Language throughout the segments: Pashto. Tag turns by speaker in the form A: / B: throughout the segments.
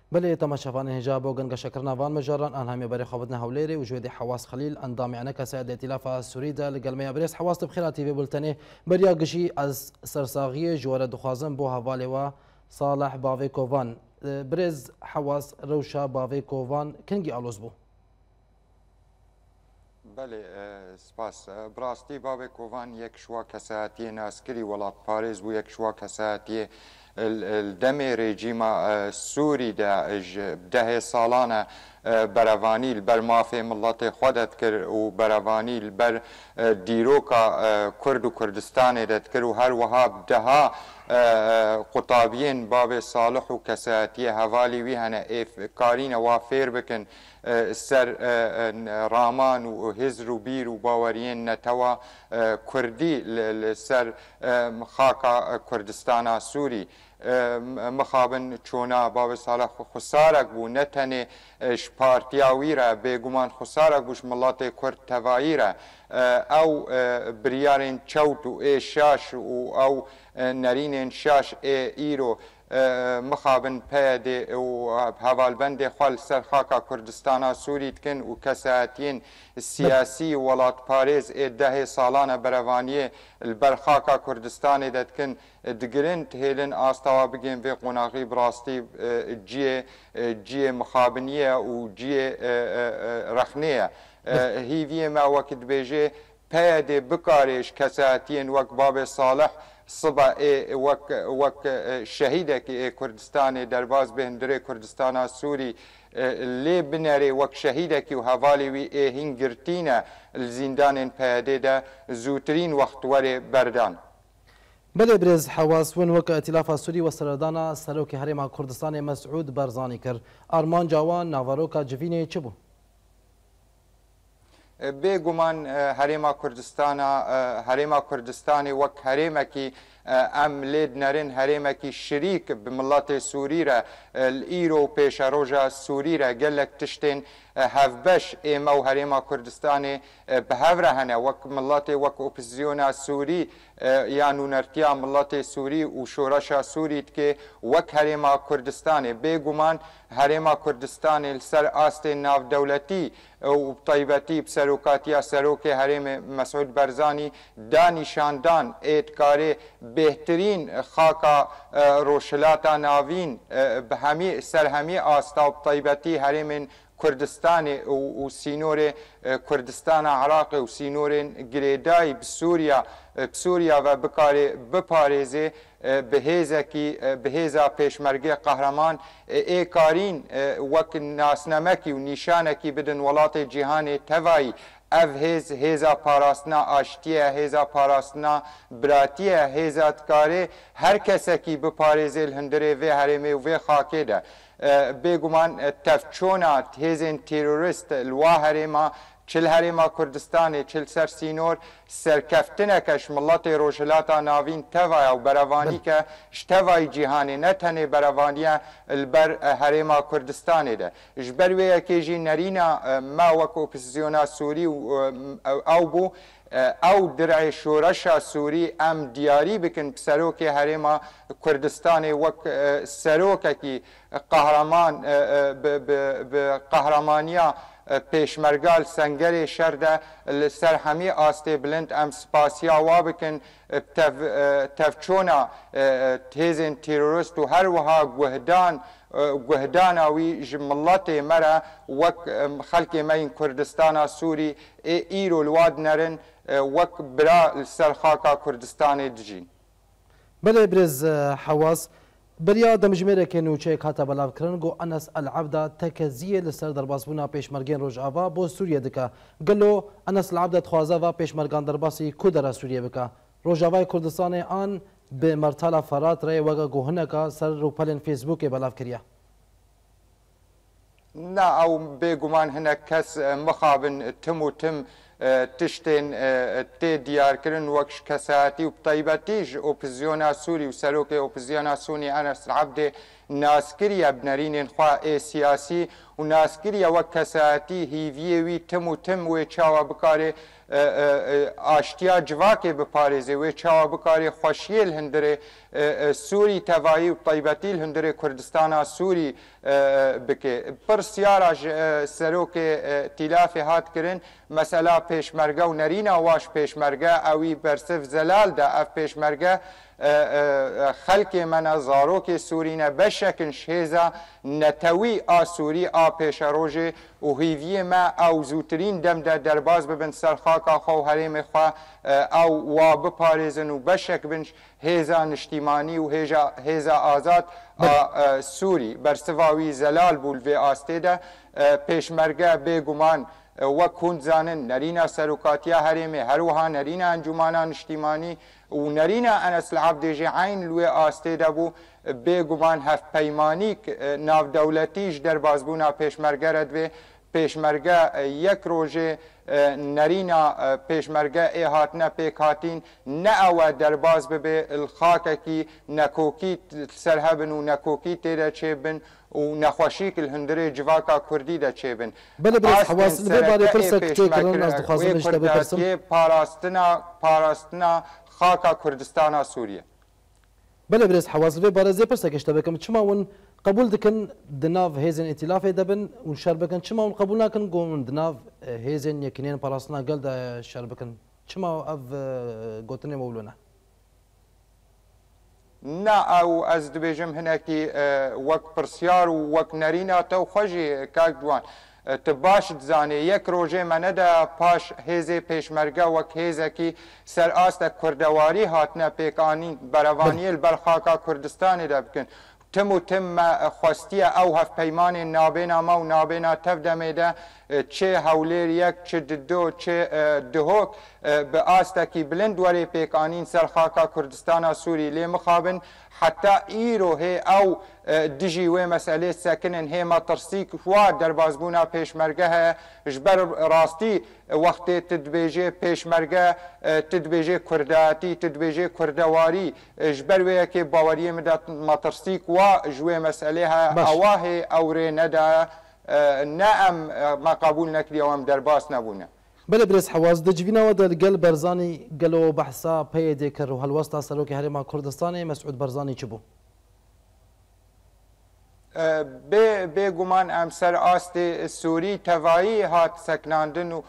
A: بله تماشافان هجاب و گنگشکرنا وان مجاران آن همی برای خوابتنا هوليري وجودي حواس خليل اندام عنك سعد ائتلاف السوري ده لقلمي ابريس حواس بخير تي في بولتني بريا قشي از سرساغيه جوار دخوازن بو حواله و صالح باوي كوفان برز حواس روشا باوي كوفان كنجي الوز بو
B: بله سپاس براستی باوی کووان یک شوا کساتی ناسکری ولات پاریز بو یک شوا کساتی الدم رژیم سوری ده سالانه بروانی البر مافی ملت خودت کر و بروانی البر دیروکا کرد و کردستان دت کر و هر وهاب دها قطابین باب صالح و کساتی حوالی وی هنه ایف کارین وافیر بکن سر رامان و هزر و بیر و باورین نتوا کردی سر خاکا کردستان سوری مخابن چونا باب صالح خسارک بو نتنه شپارتیاوی را بگومان خسارک بوش ملت کرد توایی را او بریارین چوت و ای شاش و او نرین شاش ای ایرو مخابن پیاده و حوالبند خال سر خاکا کردستان سوری تکن و کساتین سیاسی ولات پاریز ده سالانه بروانیه البر خاکا کردستان دتکن دگرن تهیلن آستوا بگیم به قناقی براستی جی مخابنیه و جی رخنیه هیوی ما وقت بیجه پیاده بکارش کساتین وقت باب صالح صبا وك شهيدك كردستان درباز بهندري كردستان سوري لي بنري وك شهيدك وهوالي وي هنگرتينا الزندان بياده دا زوترين وقت وري بردان
A: بله برز حواس ون وك ائتلاف السوري وسردانا سروك هرم كردستان مسعود برزاني كر ارمان جوان ناواروكا جفيني چبو
B: بێگومان هەرێما کوردستانی وەک هەرێمێکی ئەم لێ نەرن هەرێمێکی شریک بە مڵاتی سووریرە ئیرۆ و پێشە ڕۆژە سووریرە گەلێک تشتێن هەڤبەش ئێمە و هەرێما کوردستانی بەهەورە هەنە وەک مڵاتی وەک ئۆپۆزیسیۆنا سووری یان وونەرتیا مڵاتی سووری و شۆڕەشە سووری تکێ وەک هەرێما کوردستانی بێگومان هەرێما کوردستانی لەسەر ئاستێ ناودەولەتی و تایبەتی بسەرۆکاتیە سەرۆکی هەرێمی مەسعود بەرزانی دانیشاندان ئێتکارێ بهترین خاکا ڕۆژهەلاتە ناوین سەر هەمی ئاستا و تایبەتی هەرێمên کوردستانی و سینۆرê کوردستانە عراقی و سینۆrên girêdayî bi Sûriya ve bikarê biparêzê bi hêza pêşmergê qehreman ê karîn wek nasnemekî û nîşanekî bidin welatê cîhanê tevayî ev hêza parastina aştiye hêza parastina biratiye hêza tikarê her kesekî biparêzê li hundirê vê herêmê û vê xakê de bêguman tevçona hêzên terorist li wa herêma çil herêma Kurdistanê çil ser sînor serkeftinekeş milletê rojhilata navîn tevaya û berevanîke ji tevayî cîhanê ne tenê berevaniye li ber herêma Kurdistanê de ji ber wê yekê jî nerîna me wek opozîsyona Sûrî ew bû ew dirê şoreşa Sûrî em diyarî bikin bi serokê herêma Kurdistanê wek serokekî qehreman bi qehremaniya پێشمەرگال سەنگەرێ شەردە لەسەر هەمی ئاستێ بلند ئەم سپاسیا وا بکن تەفچۆنە هێزên تیرۆریست و هەروەها گوهداناوی ji milletê me re wek xelkê me yên Kurdistana Sûrî ê îro li wa dinerin wek bira li ser xaka Kurdistanê dijîn.
A: بله برز حواس بریا دمجمێرێکێ نوچەیەک هاتە بەلاوکردن گۆ ئەنەس ئەلعەبدا تەکەزیە لەسەر دەرباسبوونا پێشمەرگێن ڕۆژئاوا بۆ سووریە دکە گەلۆ ئەنەس العەبدا دخوازەوە پێشمەرگان دەرباسی کو دەرە سووریە بکە ڕۆژاوای کوردستانی ئان بێ مەرتەلا فەرات ڕێ وەگە گۆهنەکە سەر ڕووپەلێن فێسبووکێ بەلاوکردە
B: نا ئەو بێگومان هەنە کەس مخابن تم و تم تشتên tê diyarkirin wek ji kesayetî û taybetî ji opozîsyona Sûrî û serokê opozîsyona Sûnî Enes Abdê naskiriye bi nerînên xwe ê siyasî و ناسکریە وەک کەسایەتی هیڤیەوی تم و تم وێ چاوە بکارێ ئاشتیا جوواکێ بپارێزێ وێ چاوە بکارێ خۆشیێ هەندرێ سووری تەڤایی و تایبەتی هەندرێ کوردستانە سووری بکێ پرسیارە سەرۆکێ تیلافێ هاتکردن مەسەلا پێشمەرگە و نەرینە واش پێشمەرگە ئەوی بەرسف زەلالدا ئەف پێشمەرگە خەلکێ منە زارۆکێ سوورینە بەشەکن شێزە نەتەوی ئاسووری ئا پێشە ڕۆژێ و هیڤیە مە ئەو زووترین دەمدە دەرباز ببن سەرخاکە خۆ و هەرێمێ خوا ئەو وا بپارێزن و بەشێک بن هێزە نیشتیمانی و هێزە ئازاد سووری بەرسڤاوی زەلال بوو لێ ئاستێدا پێشمەرگە بێگومان وەک هوند زانن نەرینە سەرۆکاتیە هەرێمێ هەروەها نەرینە ئەنجومانە نیشتیمانی و نەرینە ئەنەس العەبدێژی عین لێ ئاستێدا بوو بێگومان هەفپەیمانی ناودەولەتیش دەربازبوونا پێشمەرگەرە دوێ پێشمەرگە یەک ڕۆژێ نەرینە پێشمەرگە ئێ هاتنە پێکهاتین نە ئەوە دەرباز ببێ خاکێکی نەکۆکی سەر هەبن و نەکۆکی تێدە چێبن و نەخۆشیک هەندرێ جوواکە کوردی دەچێبن پاراستنە خاکە کوردستانە سووریە
A: بەڵێ برێز حواس بێ بارەزێ پرسێکشتە بکەم چماون قبول دکن دناو هێزن ئیتیلافێ دەبن و شەر بکەن چماون قبول ناکەن گۆمن دناو هێزن یەکینێن پاراستنا گەلدا شەر بکەن چما ئەv گوتنێ مەولونە
B: نا ئەو ئەس دەبێژم هەنێکی وەک پرسیار و وەک نەریناتە و خۆشی کاک دوان تو باشت زانێ یەک ڕۆژێ مەنەدا پاش هێزێ پێشمەرگە وەک هێزێکی سەرئاستە کوردەواری هاتنە پێکانی بەرەوانیل بەرخاکە کوردستانێدا بکەن تم و تم خواستیە ئەو هەفپەیمانێ نابێنە مە و نابێنە تەف دەمێدە چێ هەولێر یەک چ ددۆ چێ دهۆک بە ئاستێکی بلند وەرێ پێکانین سەرخاکە کوردستانە سووری لێ مخابن حتا ئیرۆ هێ ئەو دژی وێ مەسئلێ سەکنن هێمە ترسیک وا دەربازبوونا پێشمەرگە هەیە ژ بەر ڕاستی وەختێ تدبێژێ پێشمەرگە تدبێژێ کوردەتی تدبێژێ کوردەواری ژ بەر وەیەکێ باوەریە مدە مەترسیک وا ژوێ مەسئلێ هەیە ئەوا هێ ئەوڕێ نەدایە نە ئەم مەقابول نەکریەوە ئەم دەرباس نەبوونە
A: بەڵێ برێز حواز دەجبینەوە دەرگەل بەرزانی گەلەوە بەحسا پێیە دێکرد و هەلوەستا سەرۆکی هەرێما کوردستانی مەسعود بەرزانی چ بوو
B: بێگومان ئەم سەر ئاستی سووری تەڤایی هات سەکناندن و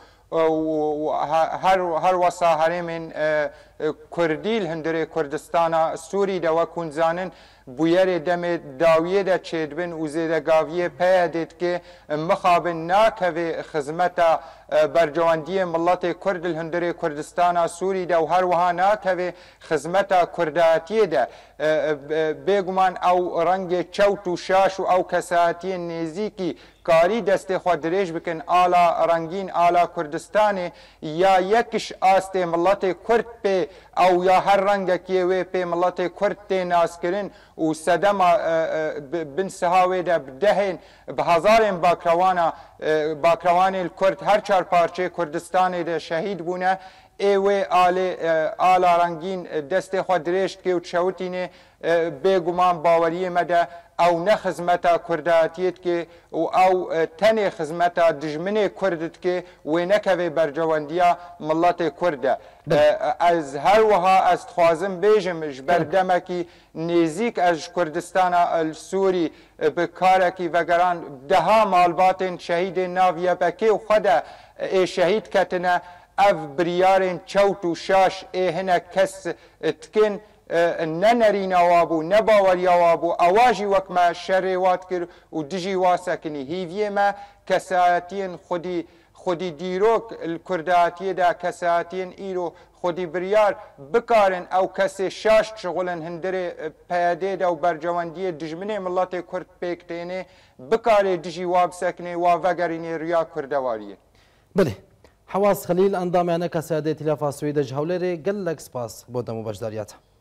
B: هەر وەسا هەرێمێن کوردیل هەندێ کوردستانە سووری دەوە کونزانن بویەرێ دەمێ داویە دەچێت بن و زێدەگاویە پێە دێتکێ مخابن ناکەوێ خزمەتە بەرجەوەندیە مڵەتێ کوردل هەندێ کوردستانە سووریدا و هەروەها ناکەوێ خزمەتە کوردایەتیەدا بێگومان ئەو ڕەنگێ چەوت و شاش و ئەو کەسایەتیە نێزیکی کاری دەستێ خوا درێژ بکەن ئالا ڕەنگین ئالا کوردستانێ یا یەکش ئاستێ مڵەتێ کورد پێ ئەو یا هەر ڕەنگەکیێ وێ پێ مڵەتێ کورد تێ ناسکردن و سەدەما بن سەهاوێدا بدەهێن بە هەزارێن باکرەوانێ کورد هەر چار پارچێ کوردستانێدا شەهید بوونە ئێوێ ئالا ڕەنگین دەستێ خوا درێژتکێ و چەوتینێ بێگومان باوەریە مەدە ئەو نە خزمەتە کوردایەتیەتکێ و ئەو تەنێ خزمەتە دژمنێ کوردتکێ وێ نەکەوێ بەرجەوەندیە مڵەتێ کوردە ئەز هەروەها ئەس خوازم بێژم ژ بەردەمەکی نێزیک ئەژ کوردستانە سووری بکارێکی vەگەران دەها ماڵباتێن شەهیدێن ناو یەپەکێ و خۆدە ئێ شەهید کەتنە ئەv بریارên çewt û şaş ê hinek kes tikin ne nerînawa bû ne baweriyawa bû ewa jî wek me şerê wat kir û dijî wa sekinî hîviyê me kesayetiyên xwedî dîrok li kurdayetiyê de kesayetiyên îro xwedî biryar bikarin ew kesê şaş şixulin hindirê peyedê de û bercewendiyê dijminê miletê kurd pêk têne bikarê dijî wa bisekinê wa vegerînê riya kurdewariyê
A: حواس خلیل ئەندامیانە کە سیادەتی لە فاسوی دەجهەولێرێ گەلێک سپاس بۆ دەم و بەشداریاتە